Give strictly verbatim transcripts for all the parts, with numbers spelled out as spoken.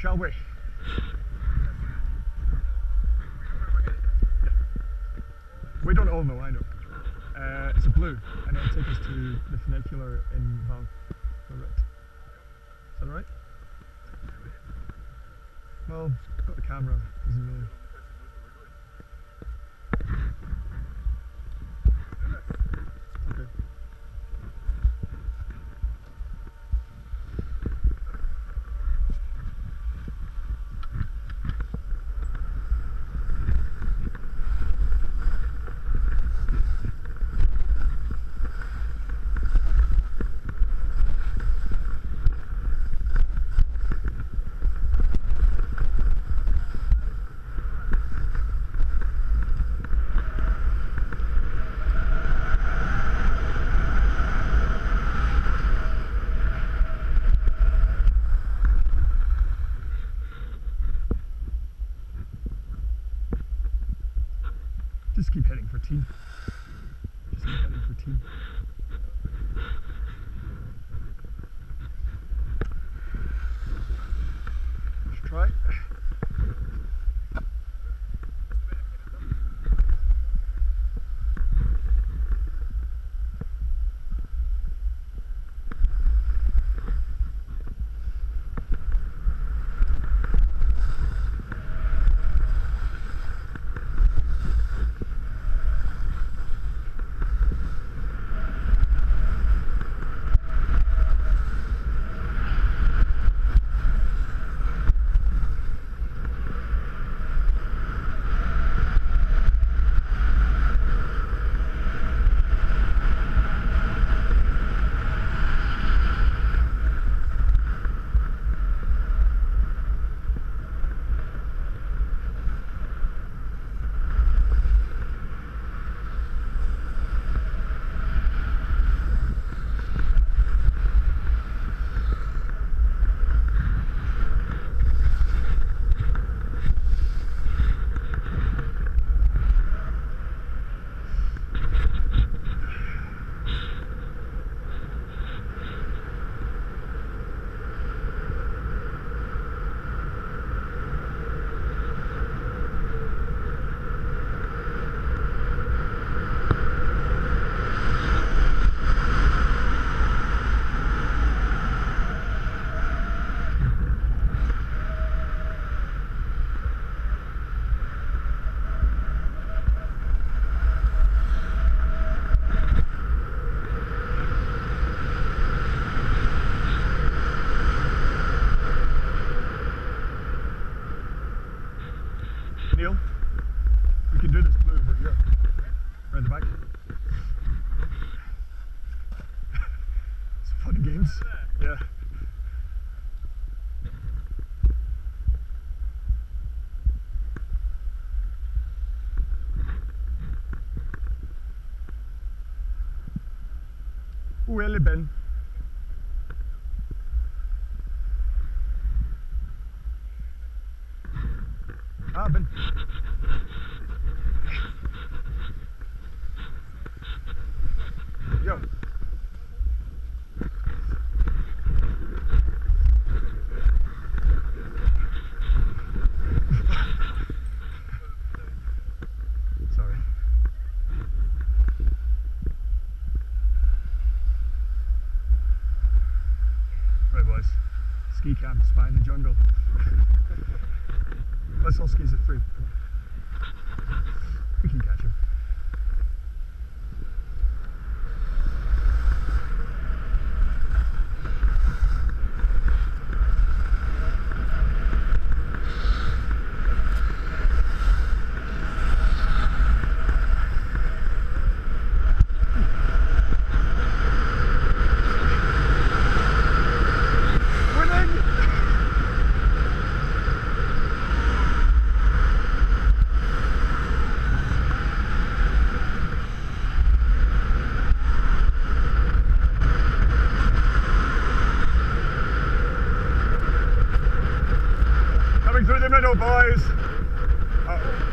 shall we? Yeah. We don't all know, I know. Uh, it's a blue, and it'll take us to the funicular in Val Thoreit. Is that alright? Well, I've got the camera, doesn't really. Okay. Just keep heading for T. Just keep heading for T. Let's try. Neil, we can do this blue over here, around the back. Some fun games, yeah. Où est le Ben? Ah, Ben. Yo. Sorry. Right, boys. Ski camp, spy in the jungle. Let's all skis at three. Come on. We can catch him. Through the middle, boys. Uh-oh.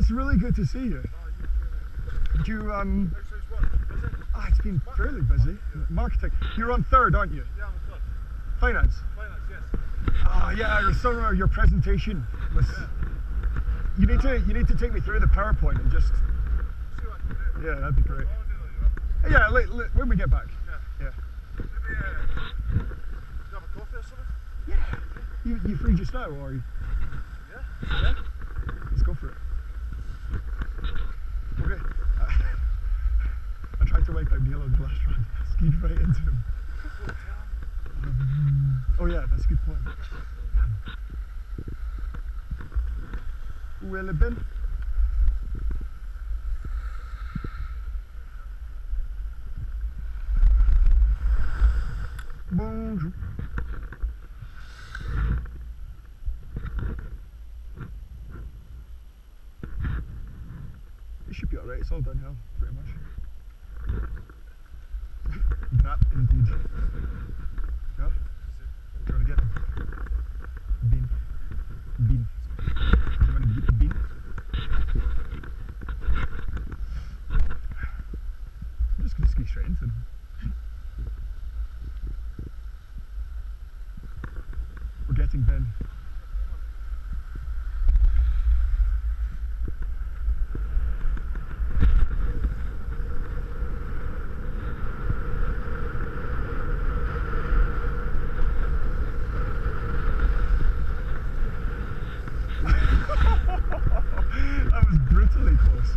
it's really good to see you. Did you, um... Ah, it's been fairly busy. Marketing. You're on third, aren't you? Yeah, I'm on third. Finance? Finance, yes. Ah, yeah, I saw your presentation was... Yeah. You need to, you need to take me through the PowerPoint and just... See what I can do. Yeah, that'd be great. I'll do that, Yeah, li- li- when we get back. yeah. Yeah. Maybe, uh, do you have a coffee or something? Yeah. You, you free just now, or are you? Yeah. Yeah? Let's go for it. Okay. Uh, I tried to wipe out Neil on the last round. Skied right into him. Um, oh yeah, that's a good point. Will have been. Bonjour. It should be alright, it's all downhill, pretty much. That indeed. Yeah? Do you want to get them? Bean. Bean. Do you want to get the bean? I'm just going to ski straight into them. We're getting Ben. That was brutally close.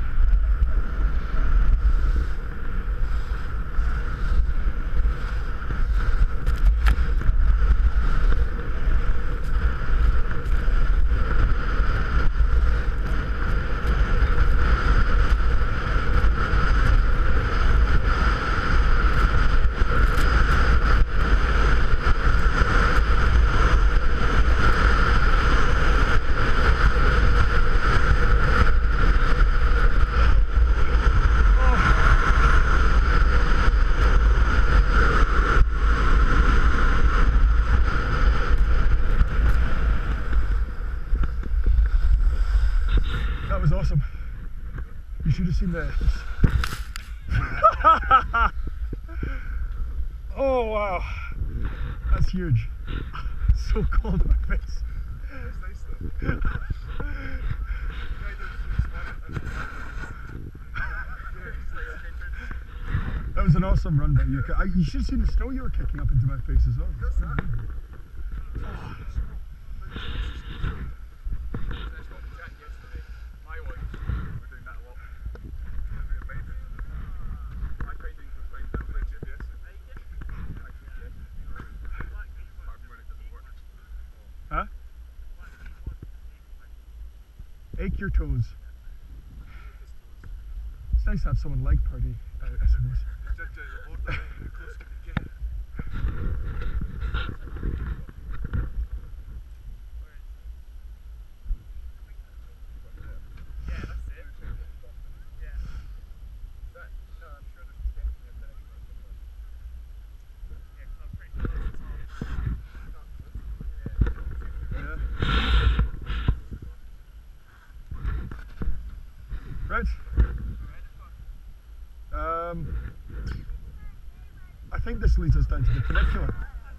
That was awesome. You should have seen the... Oh wow, that's huge. So cold in my face. That's nice though. That was an awesome run by you. I, you should have seen the snow you were kicking up into my face as well. What's that? Huh? Ache your toes. It's nice to have someone like Purdy, uh, I suppose. Right. Um, I think this leads us down to the funicular.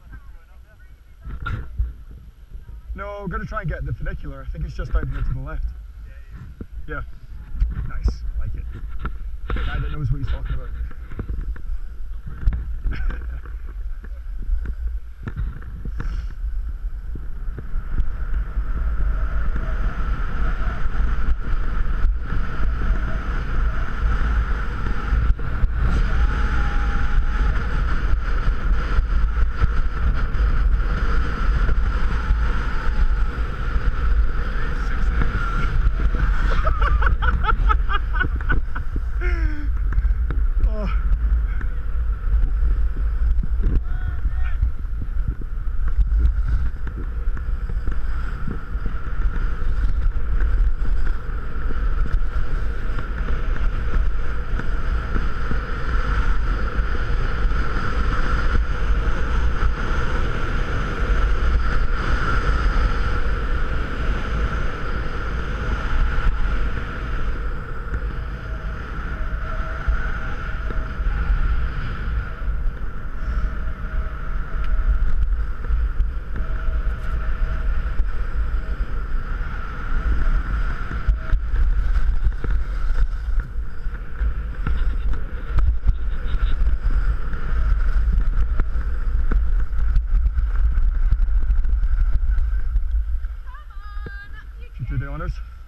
No, we're going to try and get the funicular. I think it's just down here to the left. Yeah. Nice. I like it. The guy that knows what he's talking about. Oh. do the honours.